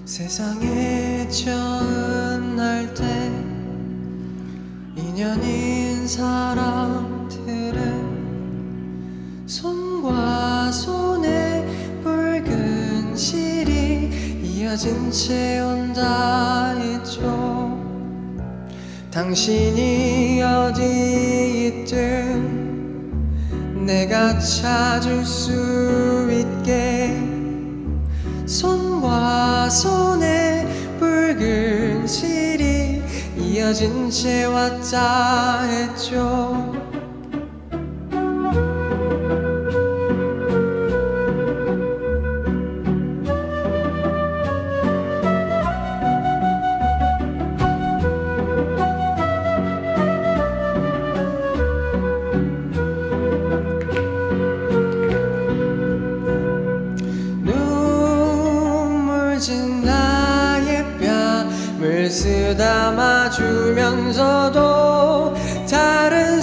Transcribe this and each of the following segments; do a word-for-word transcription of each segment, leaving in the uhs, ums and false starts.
세상에 처음 날 때 인연인 사람들은 손과 손에 붉은 실이 이어진 채 온다 했죠. 당신이 어디 있든 내가 찾을 수 있게 손과 손에 붉은 실이 이어진 채 왔다 했죠. 나의 뺨을 쓰다마 주면서도 다른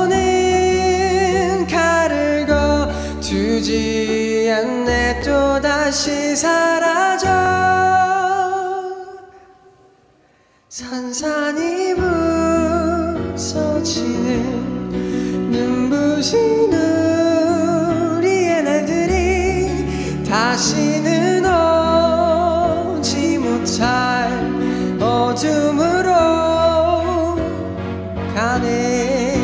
손은 칼을 거두지 않네. 또다시 사라져 산산이 부서지는 눈부신 우리의 날들이 다시는 잘 어둠으로 가네.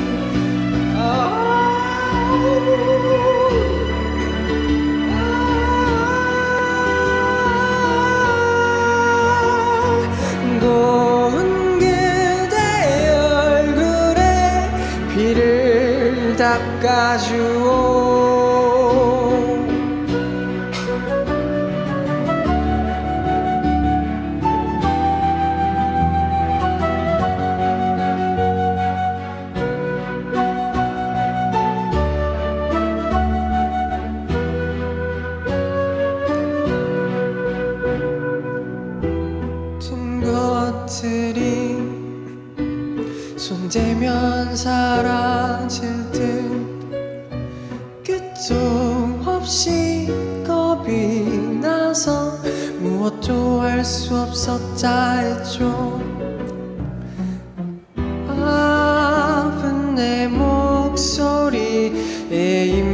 고운 그대 얼굴에 피를 닦아주오. 것들이 손대면 사라질 듯 끝도 없이 겁이 나서 무엇도 할 수 없었다 했죠. 아픈 내 목소리에 입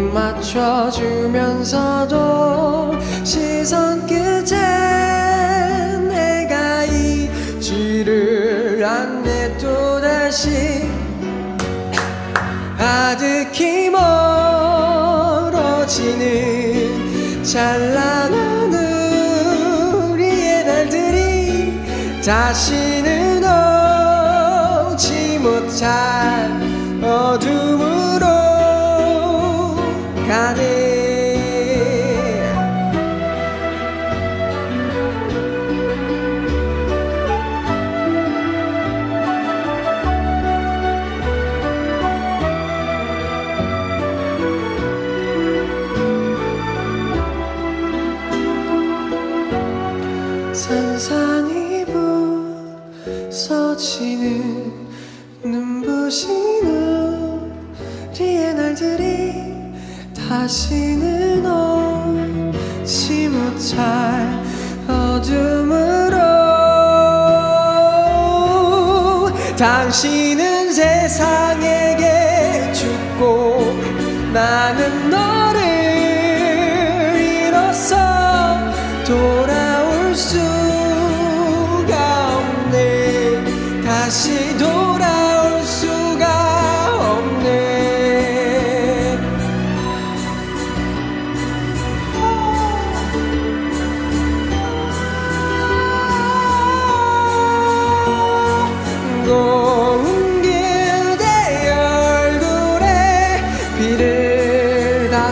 맞춰주면서도 시선 끝에 지를 않네. 또다시 아득히 멀어지는 찬란한 우리의 날들이 다시는 오지 못할 어둠으로 가네. 산산이 부서지는 눈부신 우리의 날들이 다시는 오지 못할 어둠으로 당신은 세상에게 죽고 나는 너를 잃었어. 돌아올 수가 없네. 다시 돌아올 수가 없네. 고운 그대 얼굴에 피를 다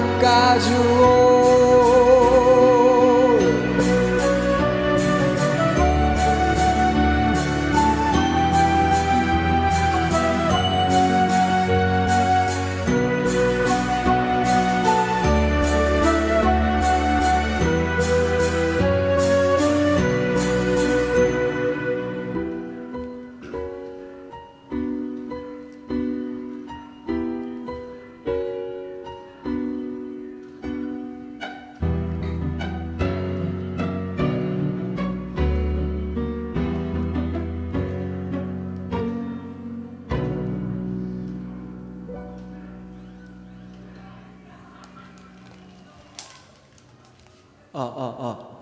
어, 어, 어.